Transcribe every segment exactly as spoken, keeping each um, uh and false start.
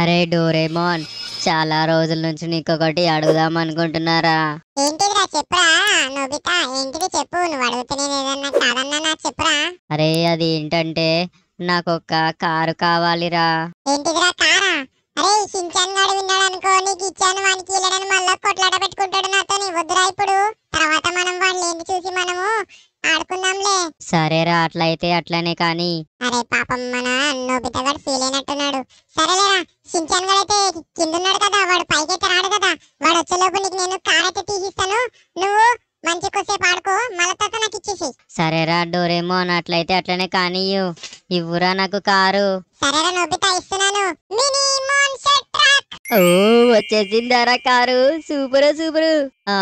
అరే డోరేమోన్, చాలా రోజుల నుంచి నీకొకటి అడుగుదాం అనుకుంటున్నారా? ఏంటిదిరా చెప్పురా నోబితా, ఏంటిది చెప్పు. నువ్వు అడిగితే నేను ఏదన్నా కాదన్నా నాకు చెప్పురా. అరే అది ఏంటంటే నాకొక కారు కావాలిరా. ఏంటిదిరా కారా? అరే షించాన్ గాడు విన్నాడు అనుకో, నీకు ఇచ్చాను వానికి ఇల్లడని మళ్ళా కొట్లాట పెట్టుకుంటాడు నాతో. నీ వద్దురా ఇప్పుడు, తర్వాత మనం వాళ్ళు ఏంటి చూసి మనము ఆడుకుందాంలే. సరేరా, అట్లయితే అట్లనే కానీ. అరే పాపం మన నోబితా గారు ఫీల్ అయినట్టున్నాడు. సరేలేరా, షించాన్ గారు అయితే కిందున్నాడు కదా, వాడు పైకైతే రాడు కదా. వాడు వచ్చేలోపు నీకు నేను కార్ అయితే తీసిస్తాను, నువ్వు మంచి కొద్దిసేపు ఆడుకో, మళ్ళీ తర్వాత నాకు ఇచ్చేసి. సరేరా డోరేమోన్, అట్లయితే అట్లనే కానీ. ఇవ్వురా నాకు కారు. సరేరా నోబితా, ఇస్తున్నాను. Mini monster truck. ఓ వచ్చేసిందారా కారు. Super super. ఆ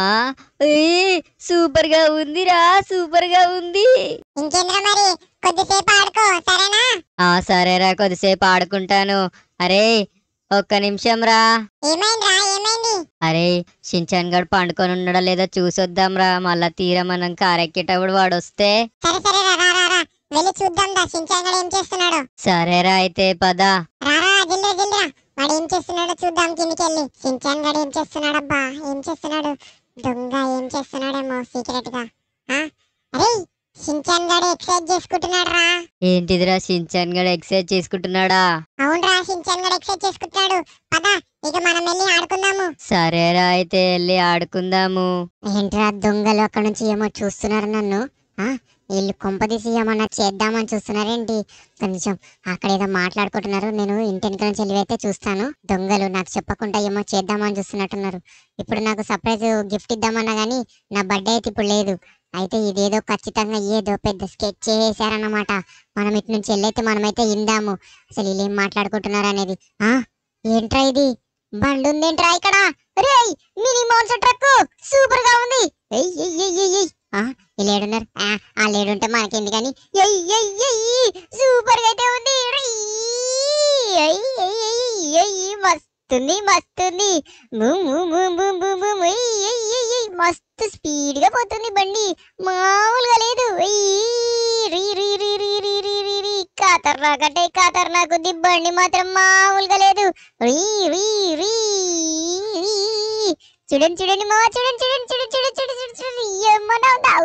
సూపర్ గా ఉందిరా, సూపర్ గా ఉంది. ఇంకేంద్రా మరి, కొద్దిసేపు ఆడుకో సరేనా? ఆ సరేరా, కొద్దిసేపు ఆడుకుంటాను. అరే ఒక్క నిమిషం రా. ఏమైందిరా, ఏమైంది? అరే షించాన్ గడు పండుకొని ఉండడా లేదో చూసొద్దాం రా. మళ్ళా తీరా మనం కారెక్కేటప్పుడు వాడు వస్తే. సరే సరే రా రా రా రా, వెళ్ళి చూద్దాం దా షించాన్ గాడు ఏం చేస్తున్నాడు. సరేరా అయితే పద. రారా జిల్లా జిల్లా, వాడు ఏం చేస్తున్నాడో చూద్దాం కిందికెళ్ళి. షించాన్ గాడు ఏం చేస్తున్నాడబ్బా, ఏం చేస్తున్నాడు? దొంగ ఏం చేస్తున్నాడేమో సీక్రెట్ గా. ఆ అరే షించాన్ గాడు ఎక్సర్సైజ్ చేసుకుంటున్నాడు రా. ఏంటిదిరా, షించాన్ గడు ఎక్సర్సైజ్ చేసుకుంటున్నాడా? అవునరా, షించాన్ గాడు ఎక్సర్సైజ్ చేసుకుంటున్నాడు. పద ఇక మనం వెళ్ళి ఆడుకుందాము. సరేరా అయితే వెళ్ళి ఆడుకుందాము. ఏంట్రా దొంగలు అక్కడ నుంచి ఏమో చూస్తున్నారు నన్ను. ఆ వీళ్ళు కొంపదీసి ఏమన్నా చేద్దామని చూస్తున్నారేంటి? కొంచెం అక్కడ ఏదో మాట్లాడుకుంటున్నారు. నేను ఇంటి వెనక నుంచి వెళ్ళివైతే చూస్తాను. దొంగలు నాకు చెప్పకుండా ఏమో చేద్దామని చూస్తున్నట్టున్నారు. ఇప్పుడు నాకు సర్ప్రైజ్ గిఫ్ట్ ఇద్దామన్నా గానీ నా బర్త్డే అయితే ఇప్పుడు లేదు. అయితే ఇదేదో ఖచ్చితంగా ఏదో పెద్ద స్కెచ్ చేశారన్నమాట. మనం ఇటు నుంచి వెళ్ళైతే మనమైతే ఇందాము అసలు వీళ్ళు ఏం మాట్లాడుకుంటున్నారు అనేది. ఆ ఏంట్రా ఇది, బండి ఉందేంట్రా ఇక్కడ? రేయ్ మినీ మాన్స్టర్ ట్రక్ సూపర్ గా ఉంది. ఎయ్ ఎయ్ ఎయ్ ఎయ్ ఎయ్. ఆ వీళ్ళు ఏడున్నారు? ఆ లేడుంటే మనకేంది కానీ. ఎయ్ ఎయ్ ఎయ్ సూపర్ గా అయితే ఉంది. ఎయ్ ఎయ్ ఎయ్ ఎయ్ మస్తుంది మస్తుంది. Boom boom boom boom boom boom. ఎయ్ ఎయ్ ఎయ్ ఎయ్ మస్తు స్పీడ్ గా పోతుంది బండి, మామూలుగా లేదు. రీ రీ రీ రీ రీ రీ రీ రీ ఖతర్నాక్ అంటే ఖతర్నాక్ ఉంది. బండి మాత్రం మామూలుగా లేదు. రీ రీ రీ చూడండి చూడండి మా చూడండి చూడండి చూడండి చూడండి చూడండి చూడండి చూడండి ఏమన్నా ఉందా?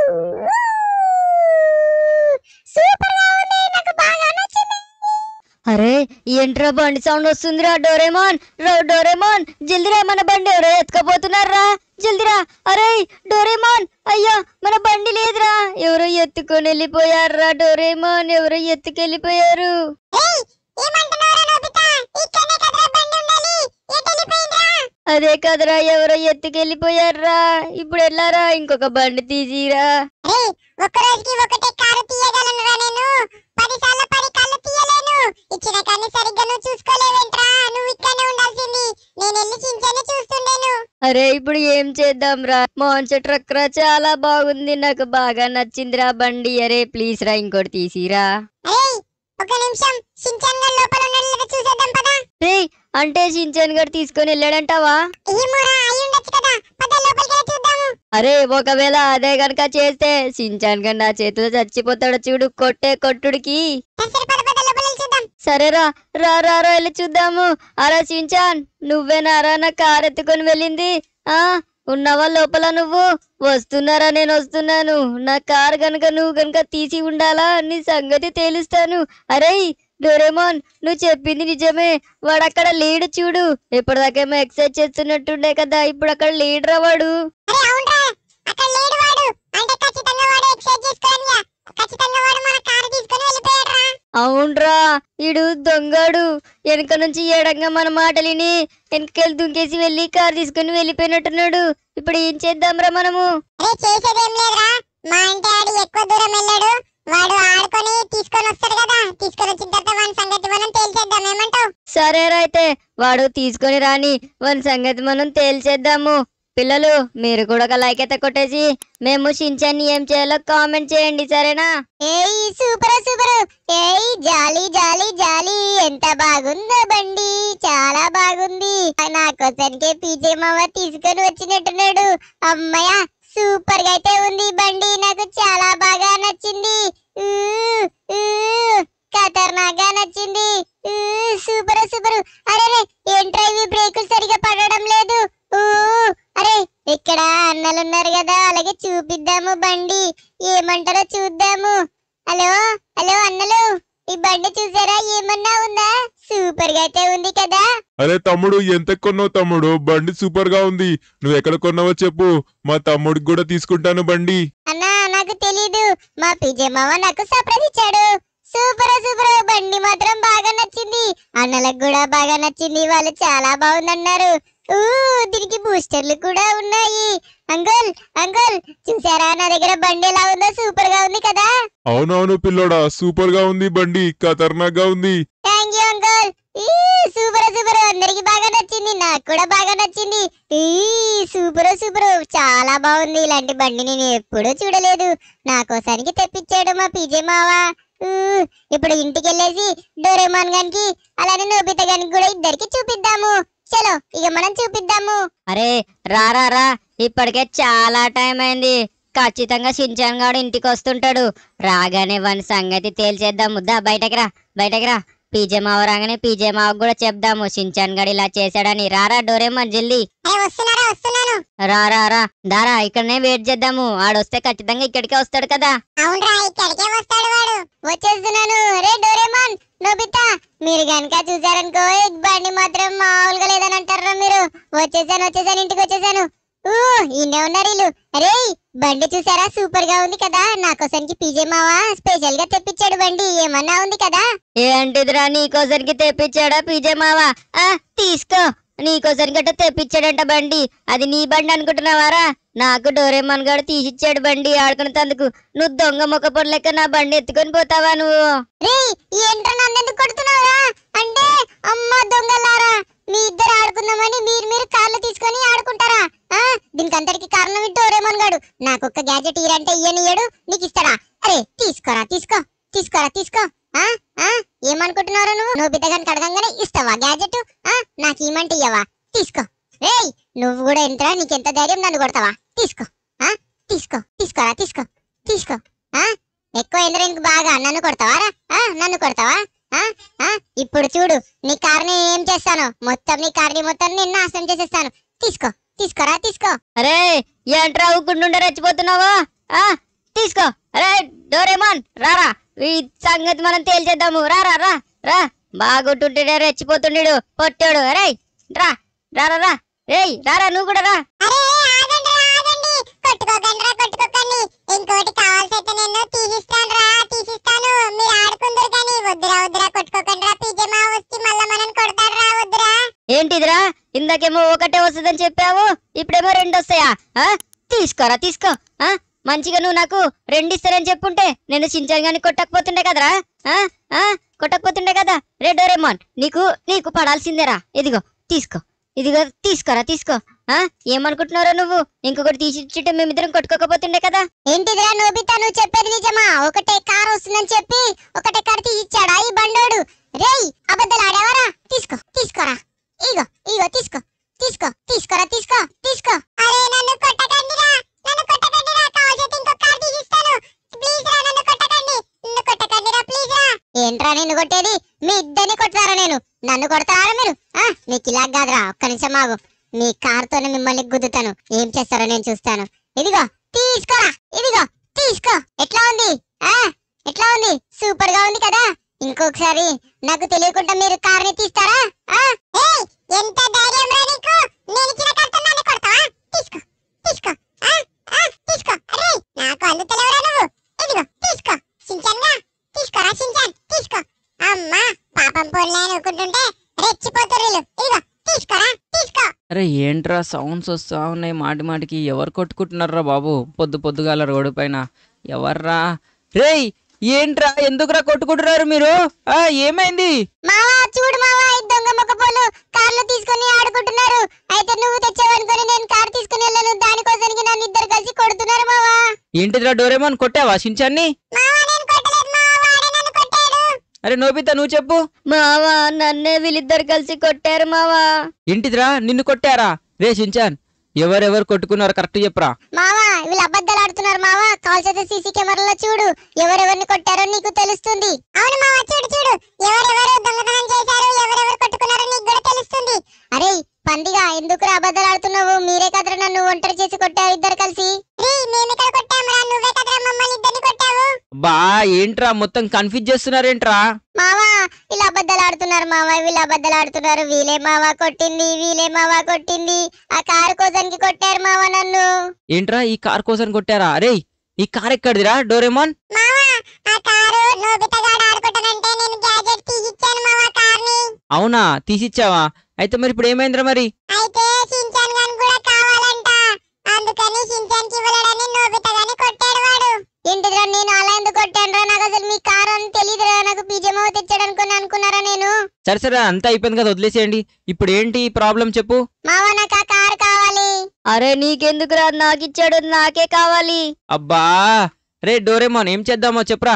సూపర్ గా ఉంది, నాకు బాగా నచ్చింది. అరే ఏంట్రా బండి సౌండ్ వస్తుందిరా? డోరేమోన్ డోరేమోన్ జల్దిరా, మన బండి ఎవరో ఎత్తుకపోతున్నారా, జల్దిరా. అరే డోరేమోన్, అయ్యో మన బండి లేదురా, ఎవరో ఎత్తుకొని వెళ్ళిపోయారా. డోరేమోన్ ఎవరో ఎత్తుకెళ్ళిపోయారు. అదే కదరా, ఎవరో ఎత్తుకెళ్ళిపోయారా. ఇప్పుడు వెళ్ళారా, ఇంకొక బండి తీసిరా. ఒక రోజుకి ఒకటే కారు తీయగలనురా నేను, పది సార్లు పది కాళ్ళు తీయలేను. ఇచ్చిన కాన్ని సరిగ్గా నువ్వు చూసుకోలేవేంట్రా? నువ్వు ఇక్కడనే ఉండాల్సింది, నేను వెళ్ళి చించాన్ని చూస్తుండేను. అరే ఇప్పుడు ఏం చేద్దాం రా? మాన్స్టర్ ట్రక్ రా, చాలా బాగుంది, నాకు బాగా నచ్చిందిరా బండి. అరే ప్లీజ్ రా, ఇంకోటి తీసిరా. అరే ఒక నిమిషం, చించాన్ గారు లోపల ఉన్నాడు లేదా చూసేద్దాం పద. రే అంటే షించాన్ గడు తీసుకొని వెళ్ళాడంటావా? ఏమోరా, అయి ఉండొచ్చు కదా, పద లోపలికి వెళ్ళి చూద్దాము. అరే ఒకవేళ అదే గనక చేస్తే షించాన్ గడు నా చేతిలో చచ్చిపోతాడు చూడు, కొట్టే కొట్టుడికి. సరే పద పద లోపలికి వెళ్ళి చూద్దాం. సరేరా, రా రా రా వెళ్ళి చూద్దాము. అరా షించాన్, నువ్వేనారా నా కారు ఎత్తుకొని వెళ్ళింది? ఆ ఉన్నావా లోపల? నువ్వు వస్తున్నారా? నేను వస్తున్నాను. నా కారు గనక నువ్వు గనక తీసి ఉండాలా, నీ సంగతి తేలుస్తాను. అరే డోరేమోన్, నువ్వు చెప్పింది నిజమే, వాడు అక్కడ లేడు చూడు. ఎప్పటిదాకేమో ఎక్సర్సైజ్ చేస్తున్నట్టుండే కదా, ఇప్పుడు అక్కడ లేడురా వాడు. అరే అవునరా, అక్కడ లేడు వాడు. అంటే ఖచ్చితంగా వాడు ఎక్సర్సైజ్ చేసుకోవాలిగా, ఖచ్చితంగా వాడు మన కారు తీసుకొని వెళ్ళిపోయాడురా. అవునరా, ఈడు దొంగడు. వెనక నుంచి ఏడంగా మన మాటలిని వెనకెళ్ళి దుంకేసి వెళ్ళి కారు తీసుకుని వెళ్ళిపోయినట్టున్నాడు. ఇప్పుడు ఏం చేద్దాంరా మనము? అరే చేసేదేం లేదురా, మా అంటే ఆడు ఎక్కువ దూరం వెళ్ళాడు, వాడు ఆడుకొని తీసుకొని వస్తాడు కదా, తీసుకొని వచ్చిన తర్వాత వాని సంగతి మనం తేల్చేద్దాం. ఏమంటావు? సరేరా అయితే వాడు తీసుకొని రాని, వాని సంగతి మనం తేల్చేద్దాము. పిల్లలు మీరు కూడా ఒక లైక్ అయితే కొట్టేసి మేము షించాన్ని ఏం చేయాలో కామెంట్ చేయండి, సరేనా? ఏయ్ సూపర్ సూపర్, ఏయ్ జాలి జాలి జాలి, ఎంత బాగుందో బండి, చాలా బాగుంది. నా కోసానికే పీజే మామ తీసుకొని వచ్చినట్టున్నాడు. అమ్మయ్య సూపర్ గా అయితే ఉంది బండి, నాకు చాలా బాగా నచ్చింది. ఖతర్నాక్ గా నచ్చింది. ఊ, సూపర్ సూపర్. అరే రే, ఏంట్రా ఇవి బ్రేకులు సరిగా పడడం లేదు. ఊ, అరే ఇక్కడ అన్నలున్నారు కదా, అలాగే చూపిద్దాము బండి, ఏమంటారో చూద్దాము. హలో హలో అన్నలు, ఈ బండి చూసారా, ఏమన్నా ఉందా? సూపర్ గా అయితే ఉంది కదా. అరే తమ్ముడు, ఎంత కొన్నావు తమ్ముడు? బండి సూపర్ గా ఉంది. నువ్వు ఎక్కడ కొన్నావో చెప్పు, మా తమ్ముడికి కూడా తీసుకుంటాను బండి. అన్నా నాకు తెలీదు, మా పిజే మామ నాకు సర్ప్రైజ్ ఇచ్చాడు. సూపర్ సూపర్, బండి మాత్రం బాగా నచ్చింది, అన్నలకు కూడా బాగా నచ్చింది, వాళ్ళు చాలా బాగుందన్నారు. ఊ, దీనికి బూస్టర్లు కూడా ఉన్నాయి. అంకుల్ అంకుల్ చూసారా నా దగ్గర బండి ఎలా ఉందో, సూపర్ గా ఉంది కదా. అవునవును పిల్లోడా, సూపర్ గా ఉంది బండి, ఖతర్నాక్ గా ఉంది. Thank you uncle. ఈ సూపర్ సూపర్, అందరికి బాగా నచ్చింది, నాకు కూడా బాగా నచ్చింది. ఈ సూపర్ సూపర్, చాలా బాగుంది. ఇలాంటి బండి నేను ఎప్పుడూ చూడలేదు, నా కోసానికి తెప్పించాడు మా పీజే మావా. ఊ, ఇప్పుడు ఇంటికి వెళ్ళేసి డోరేమాన్ గానికి అలానే నోబితా గానికి కూడా ఇద్దరికి చూపిద్దాము. చలో ఇక మనం చూపిద్దాము. అరే రా రా రా, ఇప్పటికే చాలా టైం అయింది. ఖచ్చితంగా షించాన్ గాడు ఇంటికి వస్తుంటాడు. రాగానే వాని సంగతి తేల్చేద్దాము. దా బయటకి రా, బయటకి రా. పీజే మావ రాగానే పీజే మావకు కూడా చెప్దాము షించాన్ గాడు ఇలా చేశాడని. రారా డోరేమాన్ జల్దీ వస్తున్నారా, వస్తున్నాను. రా రా రా, దారా ఇక్కడనే వెయిట్ చేద్దాము. ఆడొస్తే ఖచ్చితంగా ఇక్కడికే వస్తాడు కదా. అవునరా, ఇక్కడికే వస్తాడు వాడు. వచ్చేస్తున్నాను. రే డోరేమాన్, నోబితా, మీరు గనక చూసారనుకో, ఈ బండి మాత్రం మామూలుగా లేదని అంటారా మీరు. వచ్చేసాను వచ్చేసాను ఇంటికి వచ్చేసాను. ఊ, ఈయనే ఉన్నారు వీళ్ళు. అరే బండి చూసారా, సూపర్ గా ఉంది కదా. నా కోసానికి పీజే మావా స్పెషల్ గా తెప్పించాడు బండి, ఏమన్నా ఉంది కదా. ఏంటిదిరా, నీకోసానికి తెప్పించాడా పీజే మావా? ఆ తీసుకో, నీకోసానికి గట్ట తెప్పించాడంట బండి. అది నీ బండి అనుకుంటున్నావారా? నాకు డోరేమాన్ గారు తీసిచ్చాడు బండి ఆడుకునేందుకు. నువ్వు దొంగ మొక్క పొడలేక నా బండి ఎత్తుకొని పోతావా నువ్వు? రే ఏంట్రా నన్ను ఎందుకు కొడుతున్నావురా? అంటే అమ్మ దొంగలారా, మీ ఇద్దరు ఆడుకుందామని మీరు మీరు కార్లు తీసుకొని ఆడుకుంటారా? ఆ, దీనికి అంతటికి కారణం ఈ డోరేమాన్ గాడు. నాకు ఒక్క గ్యాజెట్ ఇయ్యంటే ఇయ్యనియ్యడు, నీకు ఇస్తాడా? అరే తీసుకోరా, తీసుకో తీసుకోరా, తీసుకో. ఆ ఆ ఏమనుకుంటున్నారు నువ్వు? నోబితా గారికి అడగంగానే ఇస్తావా గ్యాజెట్? ఆ, నాకు ఇమ్మంటే ఇయ్యవా? తీసుకో. రేయ్ నువ్వు కూడా ఎంతరా, నీకెంత ధైర్యం నన్ను కొడతావా? తీసుకో. ఆ తీసుకో, తీసుకోరా, తీసుకో తీసుకో. ఆ ఎక్కువ ఎందరో నీకు బాగా నన్ను కొడతావారా? ఆ నన్ను కొడతావా? ఆ ఆ ఇప్పుడు చూడు, నీ కార్ని ఏం చేస్తాను, మొత్తం నీ కార్ని మొత్తం నేను నాశనం చేసేస్తాను. తీసుకో, తీసుకోరా, తీసుకో. అరే ఏంట్రా ఊకుంటుండే రెచ్చిపోతున్నావా? ఆ తీసుకో. అరే డోరేమాన్ రారా, ఈ సంగతి మనం తేల్చేద్దాము. రారా రా రా, బాగుంటుండే రెచ్చిపోతుండేడు పొట్టాడు. అరే రా రారా రా, రేయ్ రారా నువ్వు కూడా రా. అరే ఆగండి ఆగండి, కొట్టుకోకండి రా, కొట్టుకోకండి. ఇంకోటి కావాల్సైతే నేను తీసిస్తాను రా, తీసిస్తాను. మీరు ఆడుకుందరు కానీ వద్దురా, వద్దురా, కొట్టుకోకండి రా. పీజే మావ వచ్చి మళ్ళా మనం కొడతాడు రా, వద్దురా. ఏంటిదిరా, ఇందాకేమో ఒకటే వస్తుందని చెప్పావు, ఇప్పుడేమో రెండు వస్తాయా? ఆ తీసుకోరా, తీసుకో. ఆ మంచిగా నువ్వు నాకు రెండు ఇస్తారని చెప్పుంటే నేను షించాన్ గాని కొట్టకపోతుండే కదరా. ఆ ఆ కొట్టకపోతుండే కదా. రే డోరేమాన్, నీకు నీకు పడాల్సిందేరా. ఇదిగో తీసుకో, ఇదిగో తీసుకోరా, తీసుకో. ఆ ఏమనుకుంటున్నారో నువ్వు? ఇంకొకటి తీసిచ్చుంటే మేమిద్దరం కొట్టుకోకపోతుండే కదా. ఏంటిదిరా నోబితా, నువ్వు చెప్పేది నిజమా? ఒకటే కార్ వస్తుందని చెప్పి ఒకటే కార్ తీసిచ్చాడా ఈ బండోడు? రేయ్ అబద్ధాలు ఆడేవారా? తీసుకో, తీసుకోరా. ఇగో ఇగో తీసుకో, తీసుకో, తీసుకోరా, తీసుకో, తీసుకో. అరే నన్ను కొట్టకండిరా, నన్ను కొట్టకండిరా, కావాల్సితే ఇంకో కార్ తీసిస్తాను. ప్లీజ్ రా, నన్ను కొట్టకండి, నన్ను కొట్టకండిరా, ప్లీజ్ రా. ఏంట్రా నిన్ను కొట్టేది? మీ ఇద్దరిని కొడతారా? నేను నన్ను కొడతారా మీరు? ఆ మీకు ఇలా కాదురా, ఒక్క నిమిషం ఆగు. మీ కార్తోనే మిమ్మల్ని గుద్దుతాను, ఏం చేస్తారో నేను చూస్తాను. ఇదిగో తీసుకోరా, ఇదిగో తీసుకో. ఎట్లా ఉంది? ఆ ఎట్లా ఉంది? సూపర్ గా ఉంది కదా. ఇంకొకసారి నాకు తెలియకుండా మీరు కార్ని తీస్తారా? ఆ ఏయ్ ఎంత ధైర్యం రా నీకు? నేను ఇచ్చిన కార్తో నన్ను కొడతావా? తీసుకో, తీసుకో. ఆ ఆ తీసుకో. అరే నాకు అల్లు తెలియరా నువ్వు? ఇదిగో తీసుకో. షించాన్గా తీసుకోరా, షించాన్ తీసుకో. అమ్మా పాపం పోలే అనుకుంటుంటే రెచ్చిపోతారు వీళ్ళు. ఇదిగో తీసుకోరా, తీసుకో. అరే ఏంట్రా సౌండ్స్ వస్తా ఉన్నాయి మాటి మాటికి? ఎవరు కొట్టుకుంటున్నారా బాబు పొద్దు పొద్దుగాల రోడ్డు పైన? ఎవర్రా? రేయ్ ఏంట్రా, ఎందుకురా కొట్టుకుంటున్నారు మీరు? ఆ ఏమైంది? మావా చూడు మావా, ఈ దొంగ మొక్కపోలు కార్లు తీసుకొని ఆడుకుంటున్నారు. అయితే నువ్వు తెచ్చావనుకొని నేను కార్ తీసుకుని వెళ్ళాను, దానికోసానికి నన్ను ఇద్దరు కలిసి కొడుతున్నారు మావా. ఏంటిదిరా డోరేమాన్, కొట్టావా షించాన్ని? మావా నేను కొట్టలేదు మావా, వాడే నన్ను కొట్టాడు. అరే నోబితా నువ్వు చెప్పు. మావా నన్నే వీళ్ళిద్దరు కలిసి కొట్టారు మావా. ఏంటిదిరా, నిన్ను కొట్టారా? రే షించాన్, ఎవరెవరు కొట్టుకున్నారు కరెక్ట్ చెప్పరా? మావా వీళ్ళు అబద్ధాలు ఆడుతున్నారు మావా. కాల్ చేసే సీసీ కెమెరాలో చూడు, ఎవరెవరిని కొట్టారో నీకు తెలుస్తుంది. అవును మావా, చూడు చూడు, ఎవరెవరు దొంగతనం చేశారు, ఎవరెవరు కొట్టుకున్నారో నీకు కూడా తెలుస్తుంది. అరే పందిగా, ఎందుకు అబద్ధాలు ఆడుతున్నావు? మీరే కదరా నన్ను ఒంటరి చేసి కొట్టారు ఇద్దరు కలిసి. బా ఏంట్రా మొత్తం కన్ఫ్యూజ్ చేస్తున్నారేంట్రా? మావా వీళ్ళు అబద్ధాలు ఆడుతున్నారు మావా, వీళ్ళు అబద్ధాలు ఆడుతున్నారు. వీలే మావా కొట్టింది, వీలే మావా కొట్టింది. ఆ కారు కోసానికి కొట్టారు మావా నన్ను. ఏంట్రా ఈ కార్ కోసం కొట్టారా? అరే ఈ కార్ ఎక్కడిదిరా డోరేమోన్? మావా ఆ కారు నోబితా గాడు ఆడుకుంటానంటే నేను గ్యాజెట్ తీసిచ్చాను మావా కార్ని. అవునా, తీసిచ్చావా? అయితే మరి ఇప్పుడు ఏమైందిరా మరి? అయితే షిన్చాన్ గాని కూడా కావాలంట, అందుకని షిన్చాన్ కి ఇవ్వలేడని నోబితా గాని కొట్టాడు వాడు. ఏంటిదిరా, నేను అలా ఎందుకు కొట్టానురా? నాకు అసలు మీ కారు అని తెలియదురా, నాకు పిజమో తెచ్చాడు అనుకుని అనుకున్నారా నేను? సరే సరే అంతా అయిపోయింది కదా, వదిలేసేయండి. ఇప్పుడు ఏంటి ప్రాబ్లం చెప్పు. మావా నాకు ఆ కారు కావాలి. అరే నీకెందుకురా, నాకిచ్చాడు, నాకే కావాలి. అబ్బా రే డోరేమోన్ ఏం చేద్దామో చెప్పురా.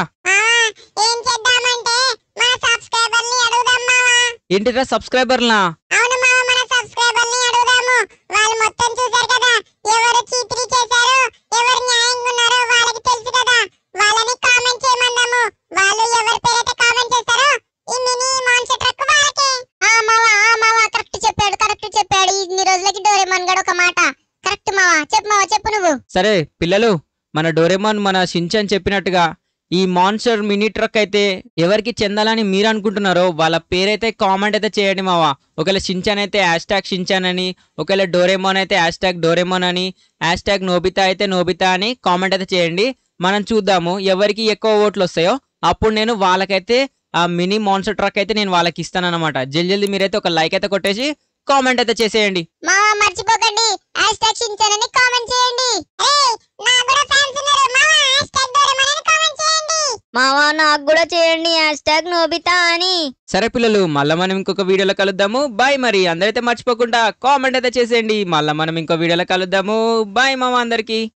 ఏం చేద్దామంటే మన సబ్స్క్రైబర్ ని అడుగుదాం మావా. ఏంటిరా సబ్స్క్రైబర్లా? అవును మావా, మన సబ్స్క్రైబర్ ని అడుగుదాము. వాళ్ళు మొత్తం చూశారు కదా, ఎవరు చీటింగ్ చేశారు, ఎవరు న్యాయంగా ఉన్నారో వాళ్ళకి తెలుసు కదా. వాళ్ళని కామెంట్ చేయమందాము. వాళ్ళు ఎవరి పేరైతే కామెంట్ చేస్తారో ఈ మినీ మాన్స్టర్ ట్రక్ వాళ్ళకే. ఆ మావా, ఆ మావా కరెక్ట్ చెప్పాడు, కరెక్ట్ చెప్పాడు. ఇన్ని రోజులకి డోరేమోన్ గడు ఒక మాట కరెక్ట్ మావా. చెప్పు మావా, చెప్పు నువ్వు. సరే పిల్లలు, మన డోరేమోన్ మన షిన్చాన్ చెప్పినట్టుగా ఈ మాన్స్టర్ మినీ ట్రక్ అయితే ఎవరికి చెందాలని మీరు అనుకుంటున్నారో వాళ్ళ పేరైతే కామెంట్ అయితే చేయండి మావా. ఒకవేళ షిన్చాన్ అయితే హ్యాష్ ట్యాగ్ షిన్చాన్ అని, ఒకవేళ డోరేమోన్ అయితే హ్యాష్ ట్యాగ్ డోరేమోన్ అని, హ్యాష్ ట్యాగ్ నోబితా అయితే నోబితా అని కామెంట్ అయితే చేయండి. మనం చూద్దాము ఎవరికి ఎక్కువ ఓట్లు వస్తాయో అప్పుడు నేను వాళ్ళకైతే ఆ మినీ మాన్స్టర్ ట్రక్ అయితే నేను వాళ్ళకి ఇస్తాను అనమాట. జల్ది జల్దీ మీరైతే ఒక లైక్ అయితే కొట్టేసి కామెంట్ అయితే చేసేయండి. మావా మర్చిపోకండి హ్యాష్ ట్యాగ్ షిన్చాన్ అని కామెంట్ చేయండి. ఏయ్ నా కూడా ఫ్యాన్స్ ఉన్నారు మావా, హ్యాష్ ట్యాగ్ డోరేమోన్ అని కామెంట్ చేయండి. మావా నాకు కూడా చేయండి హ్యాష్ ట్యాగ్ నోబితా అని. సరే పిల్లలు, మళ్ళీ మనం ఇంకొక వీడియోలో కలుద్దాము. బాయ్. మరి అందరైతే మర్చిపోకుండా కామెంట్ అయితే చేసేయండి. మళ్ళీ మనం ఇంకో వీడియోలో కలుద్దాము. బాయ్ మామ అందరికి.